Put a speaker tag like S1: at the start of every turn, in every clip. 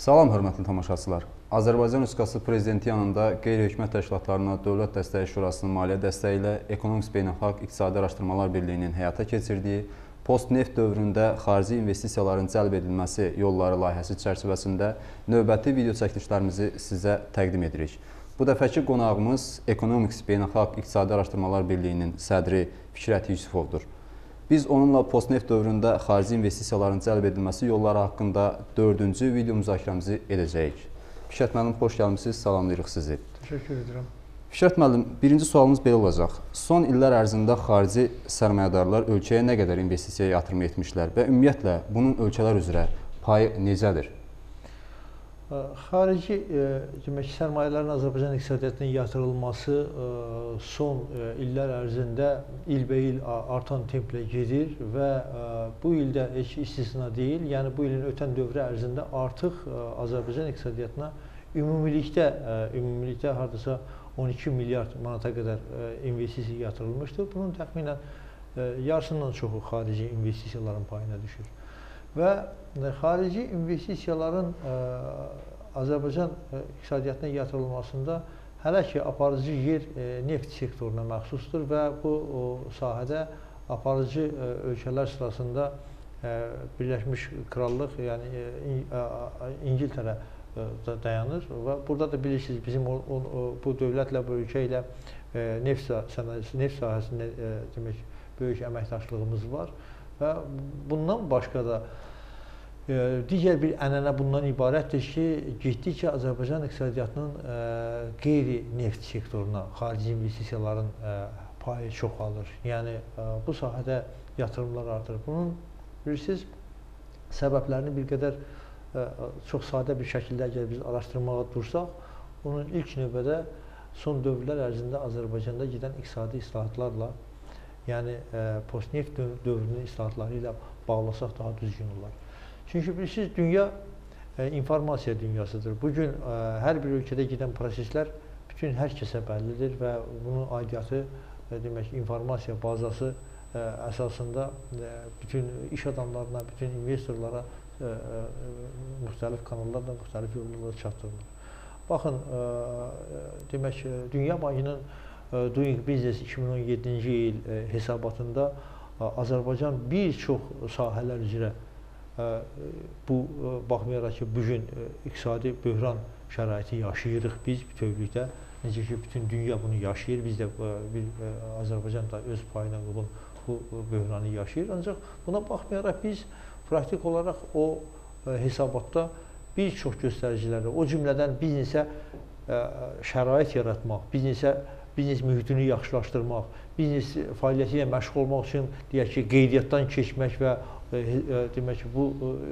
S1: Salam, hörmətli tamaşaçılar. Azərbaycan Respublikası Prezidenti yanında qeyri-hökumət təşkilatlarına Dövlət Dəstəyi Şurasının maliyyə dəstəyi ilə Economics Beynəlxalq İqtisadi Araşdırmalar Birliyinin həyata keçirdiyi post-neft dövründə xarici investisiyaların cəlb edilməsi yolları layihəsi çərçivəsində növbəti video çəkilişlərimizi sizə təqdim edirik. Bu dəfəki qonağımız Economics Beynəlxalq İqtisadi Araşdırmalar Birliyinin sədri Fikrət Yusifovdur. Biz onunla post-neft dövründə xarici investisiyaların cəlb edilməsi yolları haqqında 4-cü video müzakirəmizi edəcəyik. Fikrət müəllim, xoş gəlmisiniz, salamlayırıq sizi.
S2: Təşəkkür edirəm.
S1: Fikrət müəllim, birinci sualımız belə olacaq. Son illər ərzində xarici sərmayədarlar ölkəyə nə qədər investisiya yatırım etmişlər və ümumiyyətlə bunun ölkələr üzrə payı necədir?
S2: Xarici sərmayələrin Azərbaycan iqtisadiyyatına yatırılması son illər ərzində ilbəil artan templə gedir və bu ildə heç istisna deyil. Yəni bu ilin ötən dövrü ərzində artıq Azərbaycan iqtisadiyyatına ümumilikdə hardasa 12 milyard manata qədər investisiya yatırılmışdır. Bunun təxminən yarısından çoxu xarici investisiyaların payına düşür. Və xarici investisiyaların Azərbaycan iqtisadiyyatına yatırılmasında hələ ki aparıcı yer neft sektoruna məxsusdur və bu sahədə aparıcı ölkələr sırasında Birləşmiş Krallıq, yəni İngiltərə dayanır və burada da bilirsiniz, bizim bu dövlətlə, bu ölkə ilə neft sahəsində demək, böyük əməkdaşlığımız var. Və bundan başqa da digər bir ənənə bundan ibarətdir ki, getdikcə Azərbaycan iqtisadiyyatının qeyri-neft sektoruna xarici investisiyaların payı çoxalır. Yəni bu sahədə yatırımlar artır. Bunun bilirsiniz, səbəblərini bir qədər çox sadə bir şəkildə əgər biz araşdırmağa dursaq, onun ilk növbədə son dövrlər ərzində Azərbaycanda gedən iqtisadi islahatlarla, yəni post-neft dövrünün islahatları ilə bağlasaq daha düzgün olar. Çünki bilirsiniz, dünya informasiya dünyasıdır. Bugün hər bir ölkədə gedən proseslər bütün hər kəsə bəllidir və bunun aidiyyatı, demək, informasiya bazası əsasında bütün iş adamlarına, bütün investorlara müxtəlif kanallarla, müxtəlif yollarla çatdırılır. Baxın, demək, Dünya Bankının Doing Business 2017-ci il hesabatında Azərbaycan bir çox sahələr üzrə bu baxmayaraq ki, bugün iqtisadi böhran şəraiti yaşayırıq biz bütövlükdə. Necə ki, bütün dünya bunu yaşayır, biz də Azərbaycan da öz payına uyğun bu böhranı yaşayır. Ancaq buna baxmayaraq biz praktik olaraq o hesabatda bir çox göstəriciləri, o cümlədən biznesə şərait yaratmaq, biznes mühitini yaxşılaşdırmaq, biznes fəaliyyəti ilə məşğul olmaq üçün deyək ki, qeydiyyatdan keçmək və demək ki, bu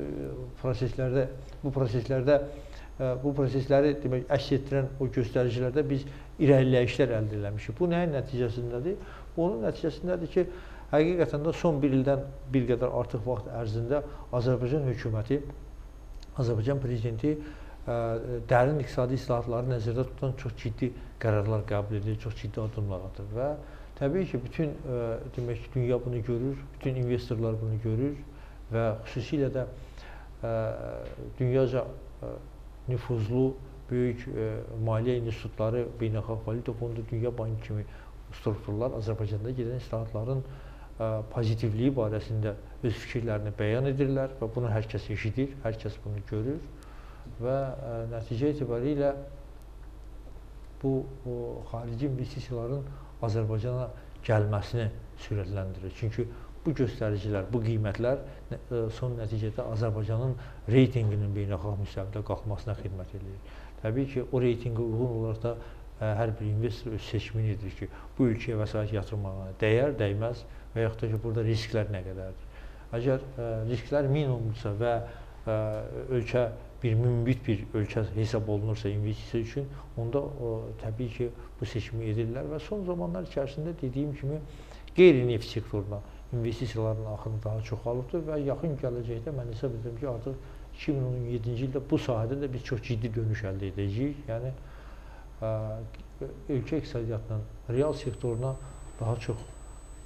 S2: prosesləri demək əks etdirən o göstəricilərdə biz irəliləyişlər əldə etmişik. Bu nəyin nəticəsindədir? Onun nəticəsindədir ki, həqiqətən də son bir ildən bir qədər artıq vaxt ərzində Azərbaycan hökuməti, Azərbaycan prezidenti dərin iqtisadi islahatları nəzərdə tutan çox ciddi qərarlar qəbul edir, çox ciddi addımlar atır və təbii ki, bütün demək, dünya bunu görür, bütün investorlar bunu görür və xüsusilə də dünyaca nüfuzlu böyük maliyyə institutları, Beynəlxalq Valyuta Fondu, Dünya Bankı kimi strukturlar Azərbaycanda gedən islahatların pozitivliyi barəsində öz fikirlərini bəyan edirlər və bunu hər kəs eşidir, hər kəs bunu görür və nəticə etibarilə bu xarici investisiyaların Azərbaycana gəlməsini sürətləndirir. Çünki bu göstəricilər, bu qiymətlər son nəticədə Azərbaycanın reytinqinin beynəlxalq müstəvidə qalxmasına xidmət edir. Təbii ki, o reytinqə uyğun olaraq da hər bir investor öz seçimini edir ki, bu ölkəyə vəsait yatırmağa dəyər, dəyməz və yaxud da ki, burada risklər nə qədərdir. Əgər risklər minimumdursa və ölkə bir mümbit bir ölkə hesab olunursa investisiya üçün, onda təbii ki, bu seçimi edirlər və son zamanlar içərisində dediyim kimi qeyri-neft sektoruna investisiyaların axını daha çoxalıbdır və yaxın gələcəkdə mən hesab edirəm ki, artıq 2017-ci ildə bu sahədə də biz çox ciddi dönüş əldə edəcəyik. Yəni, ölkə iqtisadiyyatının real sektoruna daha çox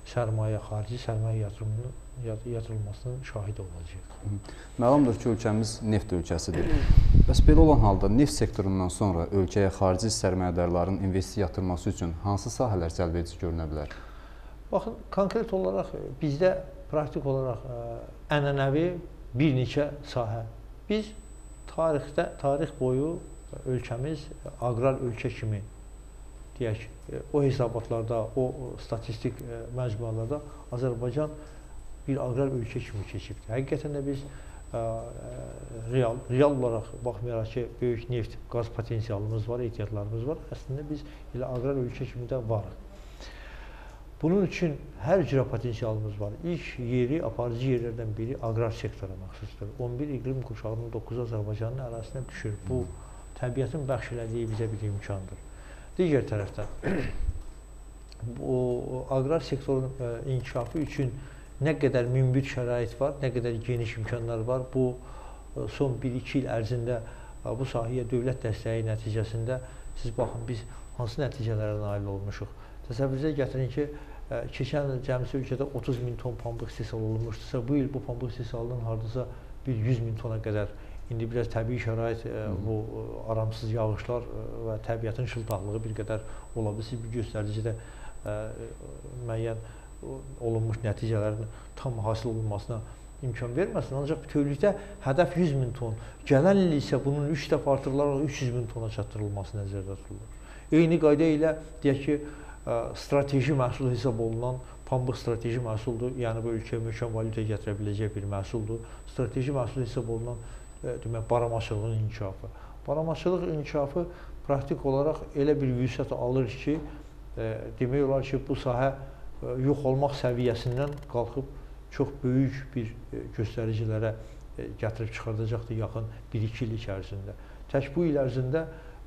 S2: sərmayə, xarici sərmayə yatırılmasının şahidi olacaq.
S1: Məlumdur ki, ölkəmiz neft ölkəsidir. Bəs belə olan halda neft sektorundan sonra ölkəyə xarici sərmayədarların investisiya yatırması üçün hansı sahələr cəlbedici görünə bilər?
S2: Baxın, konkret olaraq bizdə praktik olaraq ənənəvi bir neçə sahə. Biz tarix boyu ölkəmiz aqrar ölkə kimi deyək, o hesabatlarda, o statistik məcmualarda Azərbaycan bir aqrar ölkə kimi keçibdir. Həqiqətən də biz real olaraq baxmayaraq ki, böyük neft, qaz potensialımız var, ehtiyatlarımız var. Əslində biz elə aqrar ölkə kimi də varıq. Bunun üçün hər cürə potensialımız var. İlk yeri, aparıcı yerlərdən biri aqrar sektora məxsusdur. 11 iqlim qurşağının 9 Azərbaycanın ərazisinə düşür. Bu, təbiətin bəxş elədiyi bizə bir imkandır. Digər tərəfdən, bu aqrar sektorun inkişafı üçün nə qədər münbit şərait var, nə qədər geniş imkanlar var. Bu, son 1-2 il ərzində bu sahəyə dövlət dəstəyi nəticəsində siz baxın, biz hansı nəticələrə nail olmuşuq. Təsəvvürünüzə gətirin ki, keçən il cəmisi ölkədə 30 min ton pambıq istehsal olunmuşdursa, bu il bu pambıq istehsalının hardasa bir 100 min tona qədər. İndi biraz təbii şərait, bu aramsız yağışlar və təbiətin şıltaqlığı bir qədər ola bilsin, bir göstəricidə müəyyən olunmuş nəticələrin tam hasil olunmasına imkan verməsin. Ancaq bütövlükdə hədəf 100 min ton. Gələn il isə bunun 3 dəfə artırılaraq 300 min tona çatdırılması nəzərdə tutulur. Eyni qayda ilə deyək ki, strateji məhsul hesab olunan pambıq strateji məhsuldur. Yəni bu ölkəyə möhkəm valyuta gətirə biləcək bir məhsuldur. Strateji məhsul hesab olunan demək, baramaçılığın inkişafı. Baramaçılıq inkişafı praktik olaraq elə bir vüsət alır ki, demək olar ki, bu sahə yox olmaq səviyyəsindən qalxıb çox böyük bir göstəricilərə gətirib çıxardacaqdır yaxın 1-2 il içərisində. Tək bu il ərzində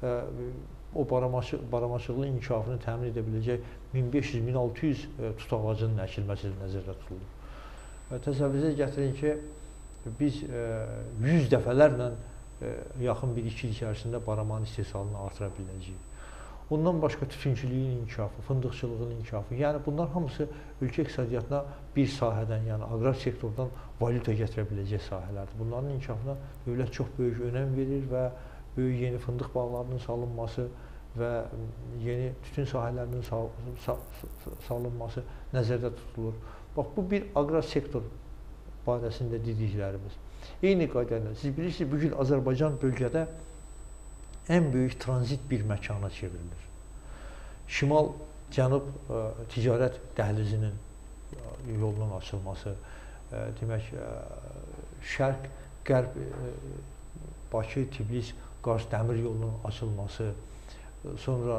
S2: o baramaçılığın inkişafını təmin edə biləcək 1500-1600 tut ağacının əkilməsi nəzərdə tutulur. Təsəvvürünüzə gətirin ki, biz 100 dəfələrlə yaxın 1-2 il içərisində baramanın istehsalını artıra biləcəyik. Ondan başqa tütüncülüyün inkişafı, fındıqçılığın inkişafı, yəni bunlar hamısı ölkə iqtisadiyyatına bir sahədən, yəni aqrar sektordan valyuta gətirə biləcək sahələrdir. Bunların inkişafına dövlət çox böyük önəm verir və böyük yeni fındıq bağlarının salınması və yeni tütün sahələrinin salınması nəzərdə tutulur. Bax, bu bir aqrar sektor barəsində dediklərimiz. Eyni qaydayla, siz bilirsiniz, bugün Azərbaycan bölgədə ən böyük tranzit bir məkana çevrilir. Şimal-cənub ticarət dəhlizinin yolunun açılması, demək, şərq-qərb, Bakı, Tbilisi, Qars dəmir yolunun açılması, sonra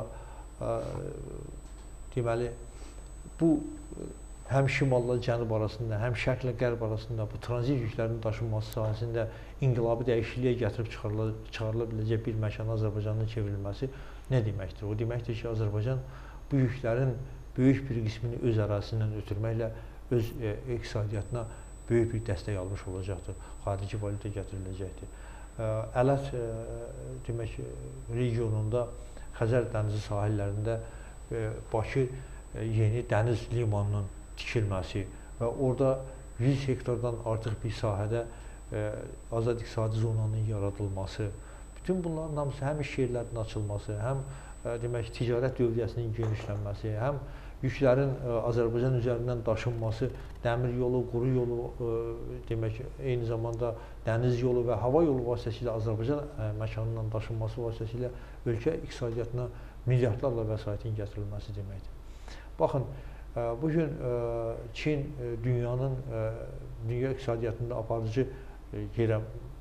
S2: deməli, bu həm şimalla cənub arasında, həm şərqlə qərb arasında bu tranzit yüklərinin daşınması sahəsində inqilabi dəyişikliyə gətirib çıxarıla biləcək bir məkana Azərbaycanın çevrilməsi nə deməkdir? O deməkdir ki, Azərbaycan bu yüklərin böyük bir qismini öz ərazisindən ötürməklə öz iqtisadiyyatına böyük bir dəstək almış olacaqdır. Xarici valyuta gətiriləcəkdir. Ələt demək, regionunda, Xəzər dənizi sahillərində Bakı yeni dəniz limanının tikilməsi və orada 100 hektardan artıq bir sahədə azad iqtisadi zonanın yaradılması, bütün bunların hamısı həm iş yerlərinin açılması, həm demək, ticarət dövriyyəsinin genişlənməsi, həm yüklərin Azərbaycan üzərindən daşınması, dəmir yolu, quru yolu, demək, eyni zamanda dəniz yolu və hava yolu vasitəsilə Azərbaycan məkanından daşınması vasitəsilə ölkə iqtisadiyyatına milyardlarla vəsaitin gətirilməsi deməkdir. Baxın, bugün Çin dünya iqtisadiyyatında aparıcı yerə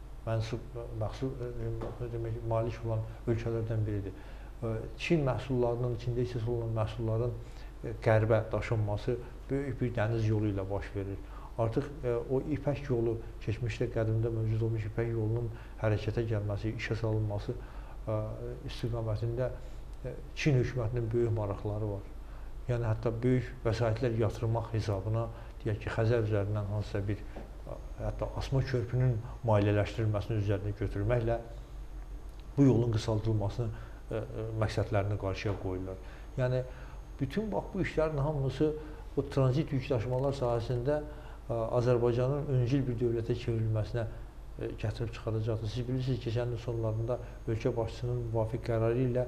S2: malik olan ölkələrdən biridir. Çin məhsullarının, içində istehsal olunan məhsulların qərbə daşınması böyük bir dəniz yolu ilə baş verir. Artıq o İpək yolu, keçmişdə qədimdə mövcud olmuş İpək yolunun hərəkətə gəlməsi, işə salınması istiqamətində Çin hökumətinin böyük maraqları var. Yəni, hətta böyük vəsaitlər yatırmaq hesabına, deyək ki, Xəzər üzərindən hansısa bir, hətta asma körpünün maliyyələşdirilməsini üzərinə götürməklə bu yolun qısaldılmasını məqsədlərini qarşıya qoyurlar. Yəni, bütün bax, bu işlərin hamısı o tranzit yükdaşımalar sahəsində Azərbaycanın öncül bir dövlətə çevrilməsinə gətirib çıxaracaqdır. Siz bilirsiniz, keçən ilin sonlarında ölkə başçısının müvafiq qərarı ilə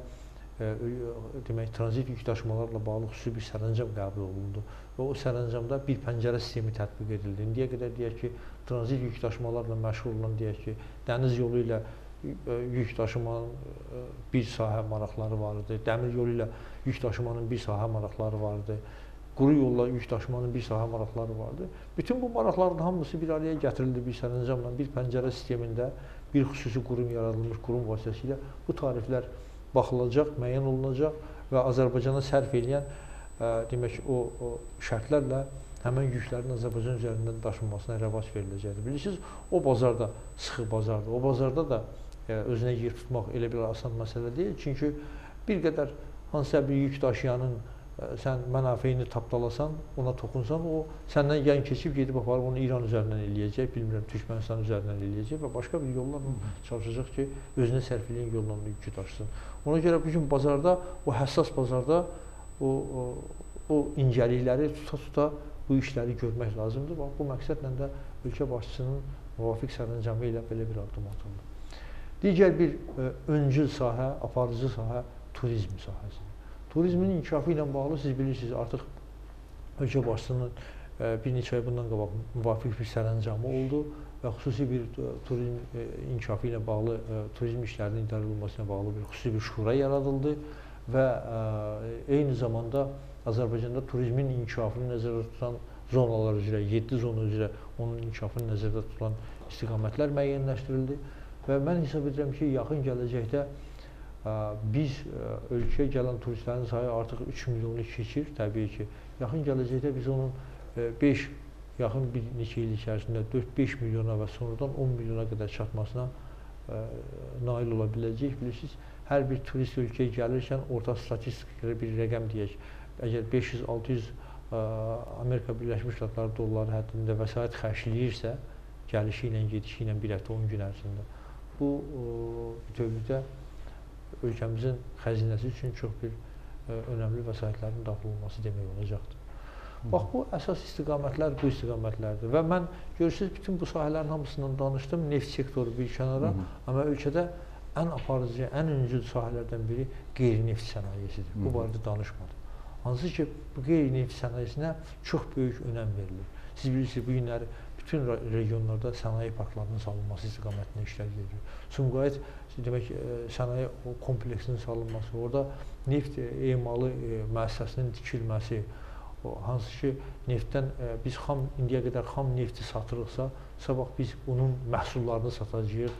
S2: demək, tranzit yükdaşımalarla bağlı xüsusi bir sərəncam qəbul olundu və o sərəncamda bir pəncərə sistemi tətbiq edildi. İndiyə qədər deyək ki, tranzit yükdaşımalarla məşğul olan deyək ki, dəniz yolu ilə yük daşımanın bir sahə maraqları var idi, dəmir yolu ilə yük daşımanın bir sahə maraqları var idi, quru yolla yük daşımanın bir sahə maraqları vardı. Bütün bu maraqların hamısı bir araya gətirildi bir sərəncamla, bir pəncərə sistemində bir xüsusi qurum yaradılmış, qurum vasitəsilə bu tariflər baxılacaq, müəyyən olunacaq və Azərbaycana sərf edən demək o şərtlərlə həmin yüklərin Azərbaycan üzərindən daşınmasına rəvac veriləcəkdir. Bilirsiniz, o bazarda sıxı bazardır. O bazarda da özünə yer tutmaq elə bir asan məsələ deyil. Çünki bir qədər hansısa bir yük daşıyanın sən mənafeyini tapdalasan, ona toxunsan, o səndən yan keçib gedib aparıb onu İran üzərindən eləyəcək, bilmirəm, Türkmənistan üzərindən eləyəcək və başqa bir yolla çalışacaq ki, özünə sərf edən yolla yükü daşısın. Ona görə bugün bazarda, o həssas bazarda o incəlikləri tuta-tuta bu işləri görmək lazımdır. Bu məqsədlə də ölkə başçısının müvafiq sərəncamı ilə belə bir addım atıldı. Digər bir öncül sahə, aparıcı sahə turizm sahəsidir. Turizmin inkişafı ilə bağlı siz bilirsiniz, artıq ölkə başçısının bir neçə ay bundan qabaq müvafiq bir sərəncamı oldu və xüsusi bir turizm inkişafı ilə bağlı, turizm işlərinin idarə olunmasına bağlı bir xüsusi bir şura yaradıldı və eyni zamanda Azərbaycanda turizmin inkişafını nəzərdə tutan zonalar üzrə, 7 zona üzrə onun inkişafını nəzərdə tutulan istiqamətlər müəyyənləşdirildi və mən hesab edirəm ki, yaxın gələcəkdə biz ölkəyə gələn turistlərin sayı artıq 3 milyonu keçir, təbii ki. Yaxın gələcəkdə biz onun yaxın bir neçə il içərisində 4-5 milyona və sonradan 10 milyona qədər çatmasına nail ola biləcək. Bilirsiniz, hər bir turist ölkəyə gəlirkən orta statistiklərə bir rəqəm deyək. Əgər 500-600 Amerika Birləşmiş Ştatları dolları həddində vəsait xərcləyirsə, gəlişi ilə, gedişi ilə bir həftə 10 gün ərzində, bu bütövlükdə ölkəmizin xəzinəsi üçün çox bir önəmli vəsaitlərin daxil olması demək olacaqdır. Bax, bu əsas istiqamətlər bu istiqamətlərdir və mən görürsünüz, bütün bu sahələrin hamısından danışdım, neft sektoru bir kənara, amma ölkədə ən aparıcı, ən öncül sahələrdən biri qeyri-neft sənayesidir. Bu barədə danışmadım. Hansı ki, bu qeyri-neft sənayesinə çox böyük önəm verilir. Siz bilirsiniz, bu günləri bütün regionlarda sənaye parklarının salınması istiqamətində işlər gedir. Sumqayıt demək, sənaye kompleksinin salınması, orada neft emalı müəssisəsinin tikilməsi, hansı ki, neftdən biz indiyə qədər xam nefti satırıqsa, sabah biz onun məhsullarını satacağıq.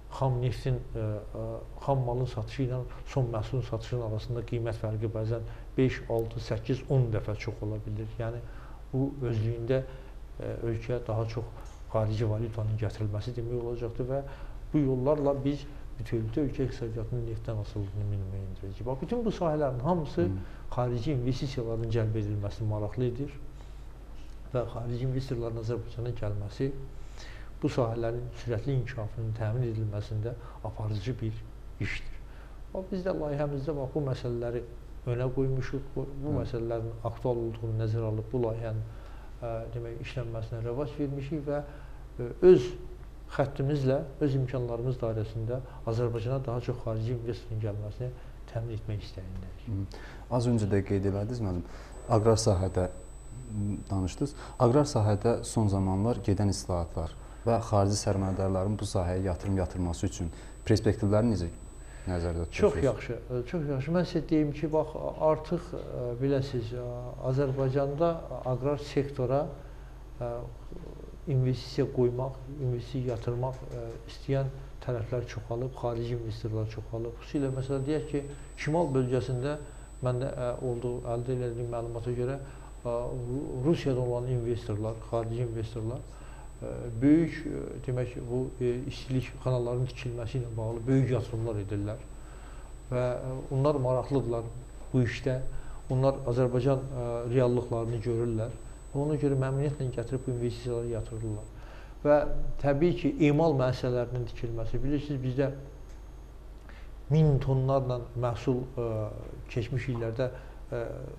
S2: Xam malın satışı ilə son məhsulun satışının arasında qiymət fərqi bəzən 5, 6, 8, 10 dəfə çox ola bilir. Yəni, bu özlüyündə ölkəyə daha çox xarici valyutanın gətirilməsi demək olacaqdır və bu yollarla biz bütövlükdə ölkə iqtisadiyyatının neftdən asılılığını minimuma endirəcək. Bax, bütün bu sahələrin hamısı xarici investisiyaların cəlb edilməsi maraqlı edir və xarici investorların Azərbaycana gəlməsi bu sahələrin sürətli inkişafının təmin edilməsində aparıcı bir işdir. Biz də layihəmizdə bu məsələləri önə qoymuşuq, bu məsələlərin aktual olduğunu nəzərə alıb bu layihənin işlənməsinə rəvac vermişik və öz xəttimizlə, öz imkanlarımız dairəsində Azərbaycana daha çox xarici investorun gəlməsini təmin etmək istəyindəyik.
S1: Az öncə də qeyd elədiniz, müəllim, aqrar sahədə danışdınız. Aqrar sahədə son zamanlar gedən islahatlar və xarici sərmayədarların bu sahəyə yatırım yatırması üçün perspektivləri necə nəzərdə tutursunuz?
S2: Çox yaxşı, çox yaxşı. Mən sizə deyim ki, bax, artıq biləsiniz, Azərbaycanda aqrar sektora investisiya qoymaq, investisiya yatırmaq istəyən tərəflər çoxalıb, xarici investorlar çoxalıb. Xüsusilə, məsələn, deyək ki, şimal bölgəsində məndə əldə edildiyim məlumata görə Rusiyadan olan investorlar, xarici investorlar böyük, demək, bu istilik kanallarının tikilməsi ilə bağlı böyük yatırımlar edirlər və onlar maraqlıdırlar bu işdə. Onlar Azərbaycan reallıqlarını görürlər və ona görə məmnuniyyətlə gətirib bu investisiyaları yatırırlar. Və təbii ki, emal müəssisələrinin tikilməsi, bilirsiniz, bizdə 1000 tonlarla məhsul keçmiş illərdə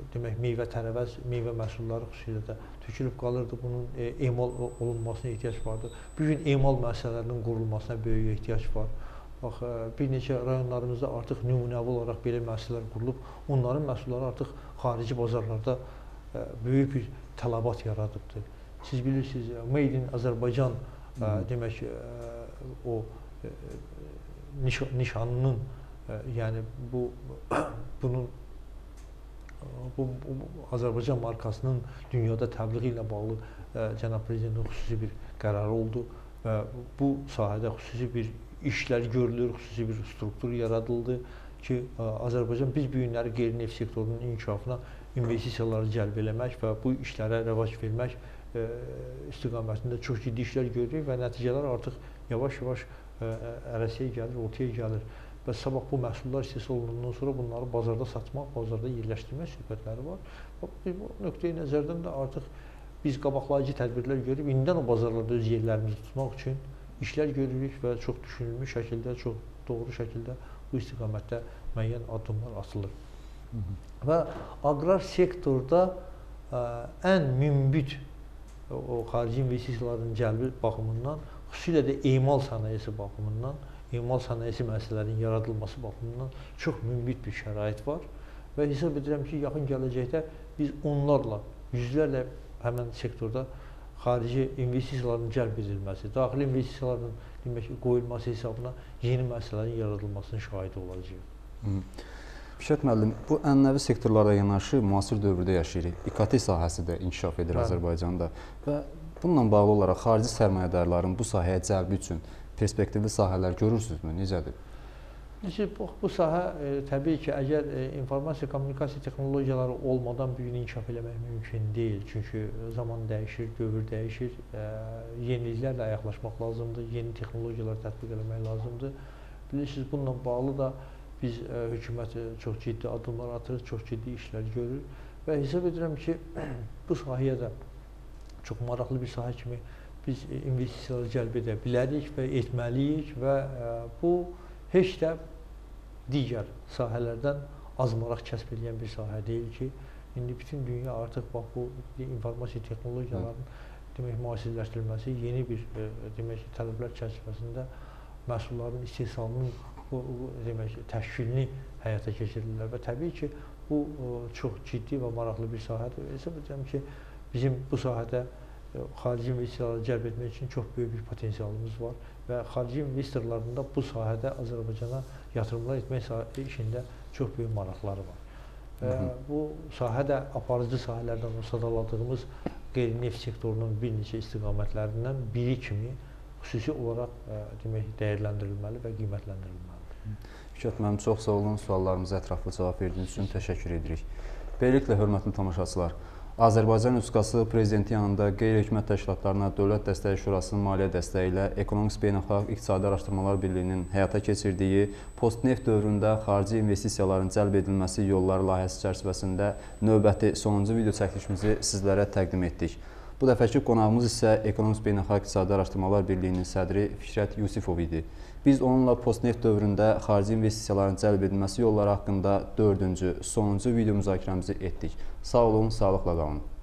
S2: demək meyvə-tərəvəz, meyvə məhsulları xüsusilə də tökülüb qalırdı. Bunun emal olunmasına ehtiyac vardı. Bu gün emal müəssisələrinin qurulmasına böyük ehtiyac var. Bax, bir neçə rayonlarımızda artıq nümunəvi olaraq belə müəssisələr qurulub. Onların məhsulları artıq xarici bazarlarda böyük bir tələbat yaradıbdır. Siz bilirsiniz, Made in Azərbaycan demək o nişanının, yəni bunun Azərbaycan markasının dünyada təbliği ilə bağlı cənab prezidentin xüsusi bir qərarı oldu və bu sahədə xüsusi bir işlər görülür, xüsusi bir struktur yaradıldı ki, Azərbaycan biz bu günləri qeyri-neft sektorunun inkişafına investisiyaları cəlb eləmək və bu işlərə rəvac vermək istiqamətində çox ciddi işlər görürük və nəticələr artıq yavaş-yavaş ərəsiyə gəlir, ortaya gəlir. Və sabah bu məhsullar istehsal olunandan sonra bunları bazarda satmaq, bazarda yerləşdirmək söhbətləri var. Bu nöqteyi nəzərdən də artıq biz qabaqlayıcı tədbirlər görüb, indidən o bazarlarda öz yerlərimizi tutmaq üçün işlər görürük və çox düşünülmüş şəkildə, çox doğru şəkildə bu istiqamətdə müəyyən addımlar atılır. Və aqrar sektorda ən münbit o xarici investisiyaların cəlbi baxımından, xüsusilə də emal sənayesi baxımından, emal sənayesi müəssisələrinin yaradılması baxımından çox münbit bir şərait var və hesab edirəm ki, yaxın gələcəkdə biz onlarla, yüzlərlə həmən sektorda xarici investisiyaların cəlb edilməsi, daxili investisiyaların demək, qoyulması hesabına yeni müəssisələrin yaradılmasının şahidi olacaq.
S1: Fikret müəllim, bu ənənəvi sektorlara yanaşı müasir dövrdə yaşayırıq. İKT sahəsi də inkişaf edir Azərbaycanda və bununla bağlı olaraq xarici sərmayədarların bu sahəyə cəlbi üçün perspektivli sahələr görürsünüzmü? Necədir?
S2: Bu sahə təbii ki, əgər informasiya kommunikasiya texnologiyaları olmadan bu gün inkişaf eləmək mümkün deyil. Çünki zaman dəyişir, dövr dəyişir, yeniliklərlə ayaqlaşmaq lazımdır, yeni texnologiyalar tətbiq eləmək lazımdır. Bilirsiniz, bununla bağlı da biz hökumət çox ciddi addımlar atırıq, çox ciddi işlər görür və hesab edirəm ki, bu sahəyə də çox maraqlı bir sahə kimi biz investisiyaları cəlb edə bilərik və etməliyik və bu heç də digər sahələrdən az maraq kəsb edən bir sahə deyil ki, indi bütün dünya artıq bax bu informasiya texnologiyalarının demək müasirləşdirilməsi, yeni bir demək tələblər çərçivəsində məhsulların istehsalının demək təşkilini həyata keçirirlər və təbii ki, bu çox ciddi və maraqlı bir sahədir. Hesab edirəm ki, bizim bu sahədə xarici investisiyaları cəlb etmək üçün çox böyük bir potensialımız var və xarici investorların da bu sahədə Azərbaycana yatırımlar etmək işində çox böyük maraqları var. Bu sahə də aparıcı sahələrdən sadaladığımız qeyri-neft sektorunun bir neçə istiqamətlərindən biri kimi xüsusi olaraq demək dəyərləndirilməli və qiymətləndirilməlidir.
S1: Fikret müəllim, çox sağ olun, suallarımıza ətraflı cavab verdiyiniz üçün təşəkkür edirik. Beləliklə, hörmətli tamaşaçılar, Azərbaycan Respublikası Prezidenti yanında qeyri-hökumət təşkilatlarına Dövlət Dəstəyi Şurasının maliyyə dəstəyi ilə Ekonomik Beynəlxalq İqtisadi Araşdırmalar Birliyinin həyata keçirdiyi post-neft dövründə xarici investisiyaların cəlb edilməsi yolları layihəsi çərçivəsində növbəti sonuncu video çəkilişimizi sizlərə təqdim etdik. Bu dəfəki qonağımız isə Ekonomik Beynəlxalq İqtisadi Araşdırmalar Birliyinin sədri Fikrət Yusifov idi. Biz onunla post-neft dövründə xarici investisiyaların cəlb edilməsi yolları haqqında 4-cü, sonuncu video müzakirəmizi etdik. Sağ olun, sağlıqla qalın.